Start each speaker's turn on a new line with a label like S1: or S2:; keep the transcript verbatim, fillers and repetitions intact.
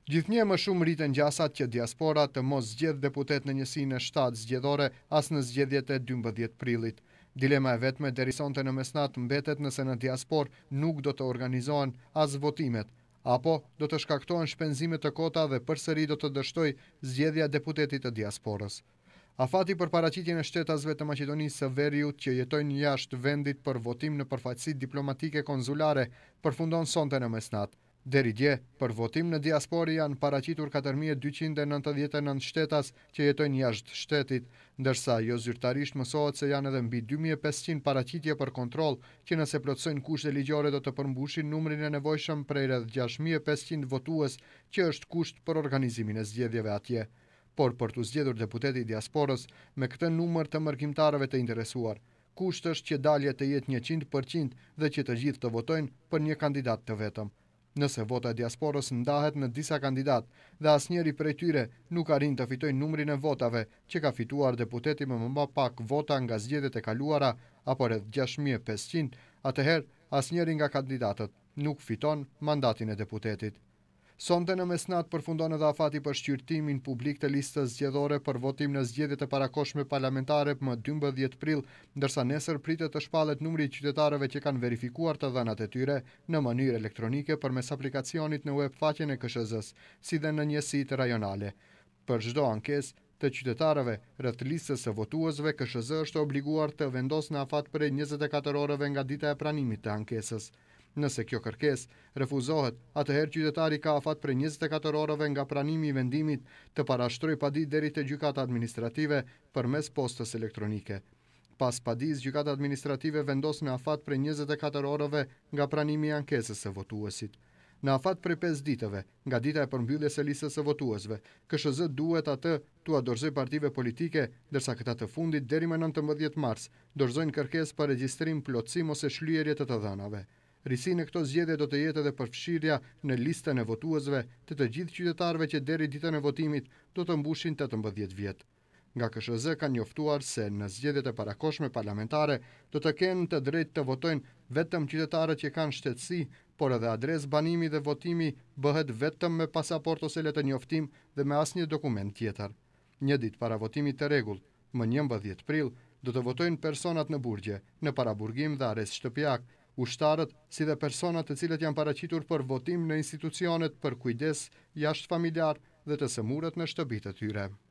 S1: Gjithnjë më shumë rriten gjasat që diaspora të mos zgjedh deputet në njësinë e shtatë zgjedhore as në zgjedhjet e dymbëdhjetë prillit. Dilema e vetme deri sonte në mesnatë mbetet nëse në diaspor nuk do të organizohen as votimet, apo do të shkaktohen shpenzime të kota dhe përsëri do të dështoj zgjedhja e deputetit të diasporës. Afati për paraqitjen e shtetasve të Maqedonisë së Veriut që jetojnë jashtë vendit për votim në përfaqësitë diplomatike konzulare përfundon sonte në mesnatë. Deri dje, për votim në diasporë janë paraqitur katër mijë e dyqind e nëntëdhjetë e nëntë shtetas që jetojnë jashtë shtetit, ndërsa jo zyrtarisht mësohet se janë edhe mbi dy mijë e pesëqind paraqitje për kontroll që nëse plotësojnë kushte ligjore do të përmbushin numrin e nevojshëm prej rreth gjashtë mijë e pesëqind votues, që është kusht për organizimin e zgjedhjeve atje. Por për të zgjedhur deputeti i diasporës me këtë numër të mërkimtarëve të interesuar, kusht është që dalja të jetë njëqind përqind dhe që të gjithë të votojnë për një kandidat të vetëm. Nëse vota e diasporës ndahet në disa kandidat dhe asnjëri prej tyre nuk arrin të fitojë numrin e votave që ka fituar deputeti me më pak vota nga zgjedhjet e kaluara, apo rreth gjashtë mijë e pesëqind, atëherë asnjëri nga kandidatët nuk fiton mandatin e deputetit. Sonte në mesnatë përfundon edhe afati për shqyrtimin publik të listës zgjedhore për votim në zgjedhjet e parakohshme parlamentare më dymbëdhjetë prill, ndërsa nesër pritet të shpallet numri i qytetarëve që kanë verifikuar të dhënat e tyre në mënyrë elektronike përmes aplikacionit në web faqen e K S Z-s, si dhe në njësitë rajonale. Për çdo ankesë të qytetarëve rreth listës së votuesve, K S Z është obliguar të vendosë në afat prej njëzet e katër orëve nga dita e pranimit të ankesës. Nëse kjo kërkesë refuzohet, atëherë qytetari ka afat prej njëzet e katër orëve nga pranimi i vendimit të parashtrojë paditë deri te gjykata administrative përmes postës elektronike. Pas padisë, gjykata administrative vendos në afat prej njëzet e katër orëve nga pranimi i ankesës së votuesit. Në afat prej pesë ditëve nga dita e përmbylljes së listës së votuesve, K S Z duhet atë t'u dorëzojë partive politike, ndërsa këta të fundit deri më nëntëmbëdhjetë mars dorëzojnë kërkesë për regjistrim, plotësim ose shlyerje të të dhënave. Risi në këto zgjedhje do të jetë edhe përfshirja në listën e votuesve të të gjithë qytetarëve që deri ditën e votimit do të mbushin tetëmbëdhjetë vjet. Nga K S Z kanë njoftuar se në zgjedhjet e parakohshme parlamentare do të kenë të drejtë të votojnë vetëm qytetarët që kanë shtetësi, por edhe adresë banimi dhe votimi bëhet vetëm me pasaportë ose letë njoftim dhe me asnjë dokument tjetër. Një ditë para votimit të rregullt, më njëmbëdhjetë prill, do të votojnë personat në burgje, në paraburgim dhe arrest shtëpiak, ushtarët, si dhe personat të cilët janë paraqitur për votim në institucionet për kujdes jashtëfamiljar dhe të sëmurët në shtëpitë të tyre.